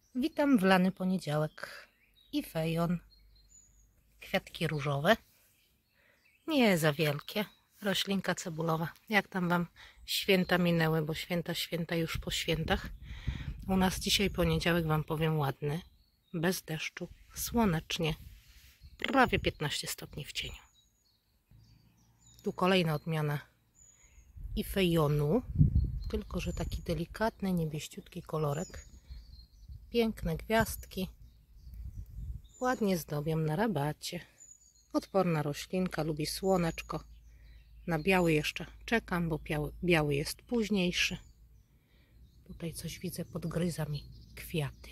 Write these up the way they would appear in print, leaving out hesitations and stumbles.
Witam w lany poniedziałek i fejon. Kwiatki różowe, nie za wielkie. Roślinka cebulowa. Jak tam Wam święta minęły, bo święta już po świętach. U nas dzisiaj poniedziałek, Wam powiem, ładny, bez deszczu, słonecznie, prawie 15 stopni w cieniu. Tu kolejna odmiana i fejonu, tylko że taki delikatny, niebieściutki kolorek. Piękne gwiazdki. Ładnie zdobią na rabacie. Odporna roślinka, lubi słoneczko. Na biały jeszcze czekam, bo biały jest późniejszy. Tutaj coś widzę, podgryza mi kwiaty.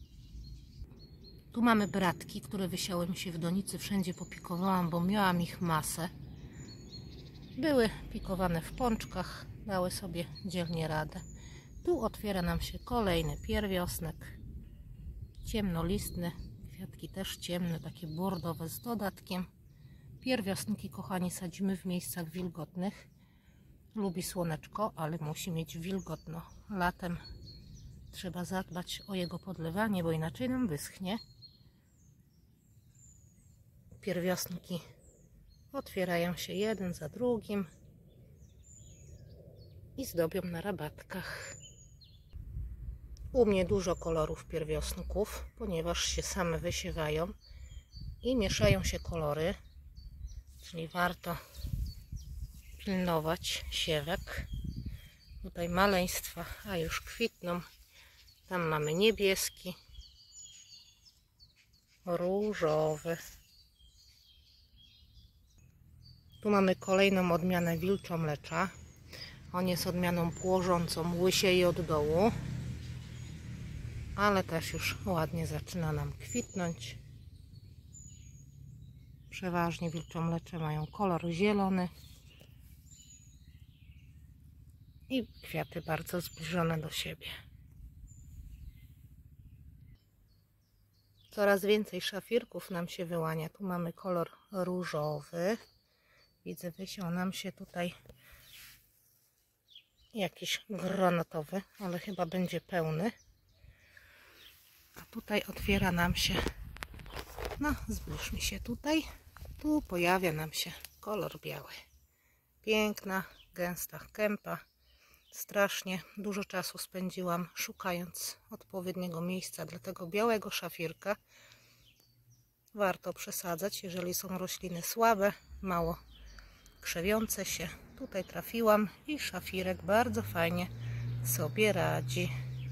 Tu mamy bratki, które wysiały mi się w donicy. Wszędzie popikowałam, bo miałam ich masę. Były pikowane w pączkach, dały sobie dzielnie radę. Tu otwiera nam się kolejny pierwiosnek. Ciemnolistny, kwiatki też ciemne, takie bordowe z dodatkiem. Pierwiosnki, kochani, sadzimy w miejscach wilgotnych. Lubi słoneczko, ale musi mieć wilgotno. Latem trzeba zadbać o jego podlewanie, bo inaczej nam wyschnie. Pierwiosnki otwierają się jeden za drugim i zdobią na rabatkach. U mnie dużo kolorów pierwiosnków, ponieważ się same wysiewają i mieszają się kolory, czyli warto pilnować siewek. Tutaj maleństwa, a już kwitną. Tam mamy niebieski, różowy. Tu mamy kolejną odmianę wilczomlecza. On jest odmianą płożącą, łysieje od dołu, ale też już ładnie zaczyna nam kwitnąć. Przeważnie wilczomlecze mają kolor zielony i kwiaty bardzo zbliżone do siebie. Coraz więcej szafirków nam się wyłania. Tu mamy kolor różowy. Widzę, wysiał nam się tutaj jakiś granatowy, ale chyba będzie pełny. A tutaj otwiera nam się, no zbliż mi się tutaj, tu pojawia nam się kolor biały. Piękna, gęsta kępa. Strasznie dużo czasu spędziłam szukając odpowiedniego miejsca dla tego białego szafirka. Warto przesadzać, jeżeli są rośliny słabe, mało krzewiące się. Tutaj trafiłam i szafirek bardzo fajnie sobie radzi.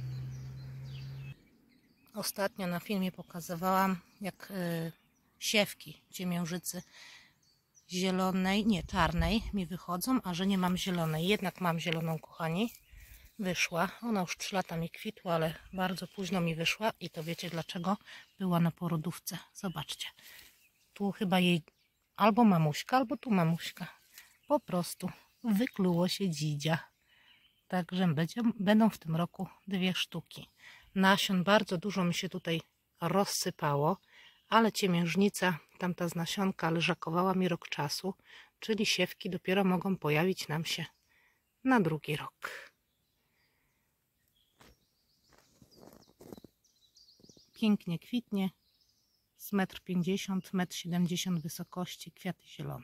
Ostatnio na filmie pokazywałam, jak siewki ciemiężycy zielonej, nie czarnej mi wychodzą, a że nie mam zielonej. Jednak mam zieloną, kochani. Wyszła. Ona już 3 lata mi kwitła, ale bardzo późno mi wyszła i to wiecie dlaczego? Była na porodówce. Zobaczcie. Tu chyba jej albo mamuśka, albo tu mamuśka. Po prostu wykluło się dzidzia. Także będą w tym roku 2 sztuki. Nasion bardzo dużo mi się tutaj rozsypało, ale ciemiężnica, tamta z nasionka, leżakowała mi rok czasu, czyli siewki dopiero mogą pojawić nam się na drugi rok. Pięknie kwitnie, z 1,50 m, 1,70 m wysokości, kwiaty zielone.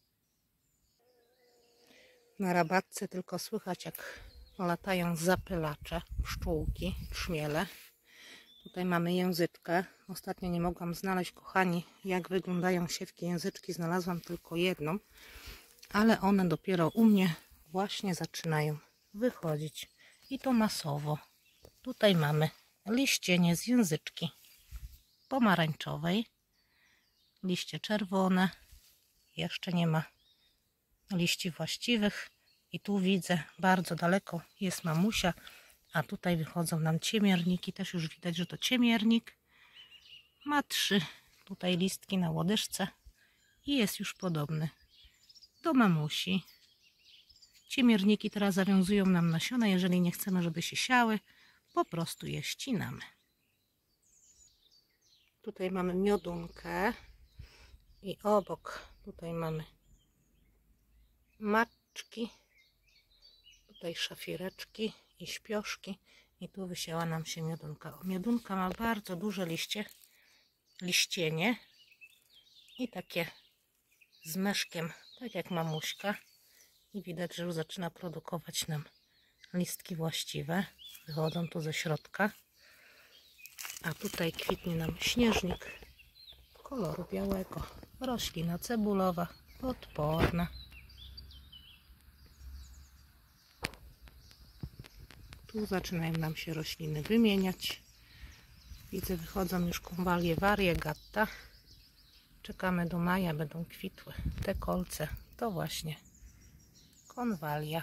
Na rabatce tylko słychać, jak latają zapylacze, pszczółki, trzmiele. Tutaj mamy języczkę. Ostatnio nie mogłam znaleźć, kochani, jak wyglądają siewki języczki. Znalazłam tylko jedną, ale one dopiero u mnie właśnie zaczynają wychodzić. I to masowo. Tutaj mamy liścienie z języczki pomarańczowej. Liście czerwone. Jeszcze nie ma liści właściwych. I tu widzę, bardzo daleko jest mamusia, a tutaj wychodzą nam ciemierniki. Też już widać, że to ciemiernik. Ma 3 tutaj listki na łodyżce i jest już podobny do mamusi. Ciemierniki teraz zawiązują nam nasiona. Jeżeli nie chcemy, żeby się siały, po prostu je ścinamy. Tutaj mamy miodunkę i obok tutaj mamy maczki. Tutaj szafireczki i śpioszki. I tu wysiała nam się miodunka. Miodunka ma bardzo duże liścienie i takie z meszkiem, tak jak mamuśka. I widać, że już zaczyna produkować nam listki właściwe. Wychodzą tu ze środka. A tutaj kwitnie nam śnieżnik koloru białego. Roślina cebulowa, odporna. Tu zaczynają nam się rośliny wymieniać. Widzę, wychodzą już konwalie variegata. Czekamy do maja, będą kwitły. Te kolce to właśnie konwalia.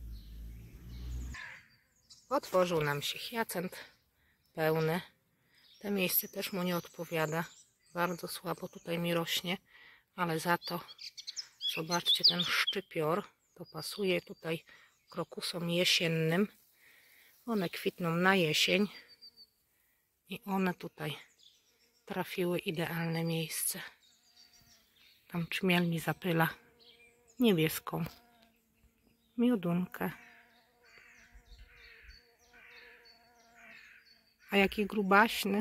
Otworzył nam się hyacynt pełny. To miejsce też mu nie odpowiada. Bardzo słabo tutaj mi rośnie, ale za to zobaczcie, ten szczypior to pasuje tutaj krokusom jesiennym. One kwitną na jesień i one tutaj trafiły idealne miejsce. Tam czmiel mi zapyla niebieską miodunkę. A jaki grubaśny.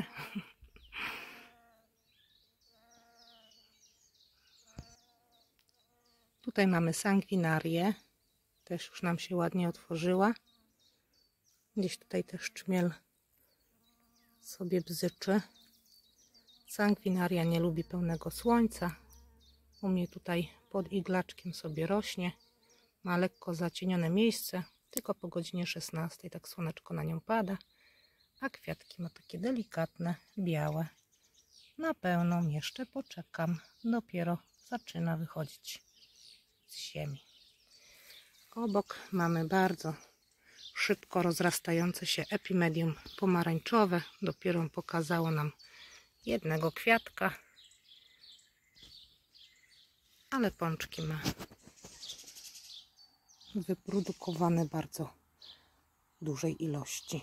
Tutaj mamy sanguinarię. Też już nam się ładnie otworzyła. Gdzieś tutaj też czmiel sobie bzyczy. Sanguinaria nie lubi pełnego słońca. U mnie tutaj pod iglaczkiem sobie rośnie. Ma lekko zacienione miejsce. Tylko po godzinie 16 tak słoneczko na nią pada. A kwiatki ma takie delikatne, białe. Na pełną jeszcze poczekam. Dopiero zaczyna wychodzić z ziemi. Obok mamy bardzo szybko rozrastające się epimedium pomarańczowe. Dopiero pokazało nam jednego kwiatka. Ale pączki ma wyprodukowane bardzo dużej ilości.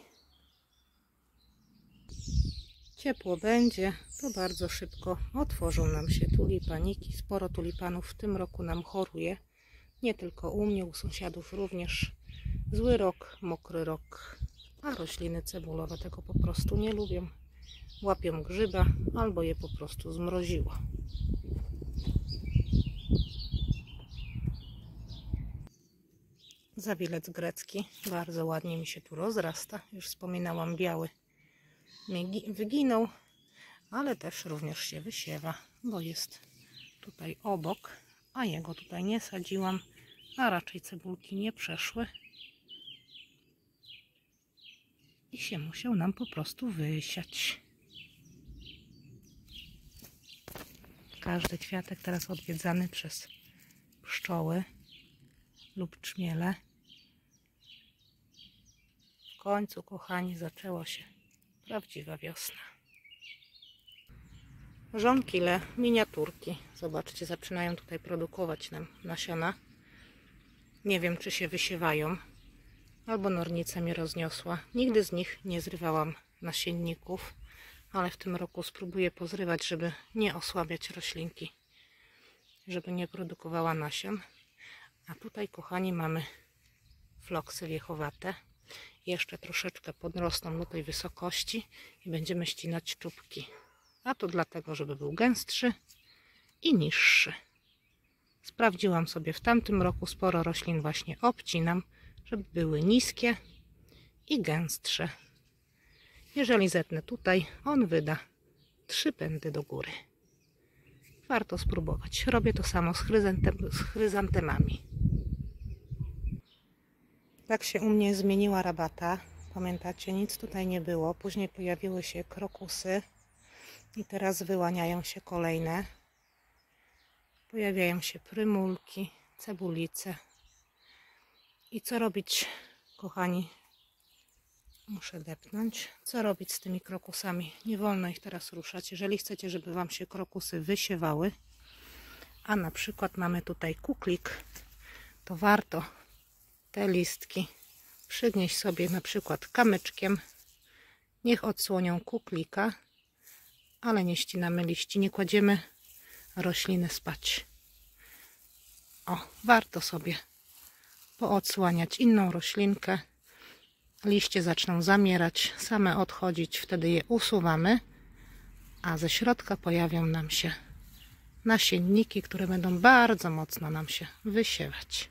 Ciepło będzie, to bardzo szybko otworzą nam się tulipaniki. Sporo tulipanów w tym roku nam choruje. Nie tylko u mnie, u sąsiadów również. Zły rok, mokry rok, a rośliny cebulowe tego po prostu nie lubią. Łapią grzyba albo je po prostu zmroziło. Zawilec grecki bardzo ładnie mi się tu rozrasta. Już wspominałam, biały mi wyginął, ale też również się wysiewa, bo jest tutaj obok, a jego tutaj nie sadziłam, a raczej cebulki nie przeszły i się musiał nam po prostu wysiać. Każdy kwiatek teraz odwiedzany przez pszczoły lub czmiele. W końcu, kochani, zaczęło się prawdziwa wiosna. Żonkile, miniaturki. Zobaczcie, zaczynają tutaj produkować nam nasiona. Nie wiem, czy się wysiewają, albo nornica mnie rozniosła. Nigdy z nich nie zrywałam nasienników, ale w tym roku spróbuję pozrywać, żeby nie osłabiać roślinki, żeby nie produkowała nasion. A tutaj, kochani, mamy floksy wiechowate. Jeszcze troszeczkę podrosną do tej wysokości i będziemy ścinać czubki. A to dlatego, żeby był gęstszy i niższy. Sprawdziłam sobie w tamtym roku, sporo roślin właśnie obcinam, żeby były niskie i gęstsze. Jeżeli zetnę tutaj, on wyda 3 pędy do góry. Warto spróbować. Robię to samo z chryzantemami. Tak się u mnie zmieniła rabata. Pamiętacie, nic tutaj nie było. Później pojawiły się krokusy i teraz wyłaniają się kolejne. Pojawiają się prymulki, cebulice. I co robić, kochani? Muszę depnąć. Co robić z tymi krokusami? Nie wolno ich teraz ruszać. Jeżeli chcecie, żeby Wam się krokusy wysiewały, a na przykład mamy tutaj kuklik, to warto te listki przygnieść sobie na przykład kamyczkiem. Niech odsłonią kuklika, ale nie ścinamy liści, nie kładziemy rośliny spać. O, warto sobie poodsłaniać inną roślinkę liście zaczną zamierać, same odchodzić, wtedy je usuwamy, a ze środka pojawią nam się nasienniki, które będą bardzo mocno nam się wysiewać.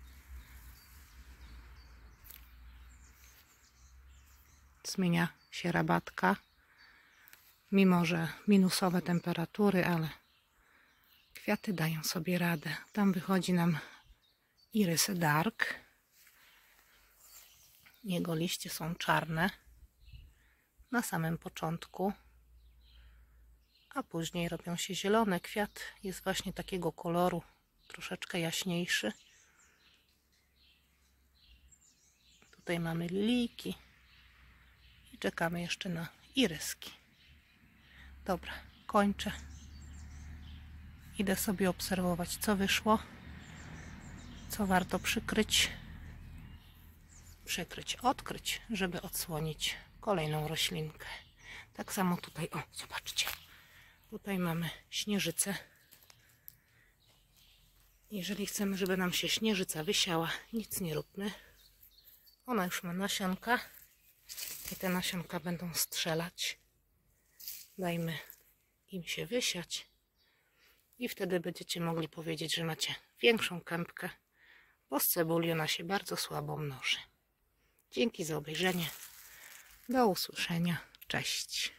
Zmienia się rabatka, mimo że minusowe temperatury, ale kwiaty dają sobie radę. Tam wychodzi nam Iris Dark. Jego liście są czarne na samym początku, a później robią się zielone. Kwiat jest właśnie takiego koloru, troszeczkę jaśniejszy. Tutaj mamy lilijki i czekamy jeszcze na iryski. Dobra, kończę. Idę sobie obserwować, co wyszło, co warto odkryć, żeby odsłonić kolejną roślinkę. Tak samo tutaj, o, zobaczcie. Tutaj mamy śnieżycę. Jeżeli chcemy, żeby nam się śnieżyca wysiała, nic nie róbmy. Ona już ma nasionka i te nasionka będą strzelać. Dajmy im się wysiać i wtedy będziecie mogli powiedzieć, że macie większą kępkę, bo z cebuli ona się bardzo słabo mnoży. Dzięki za obejrzenie. Do usłyszenia. Cześć.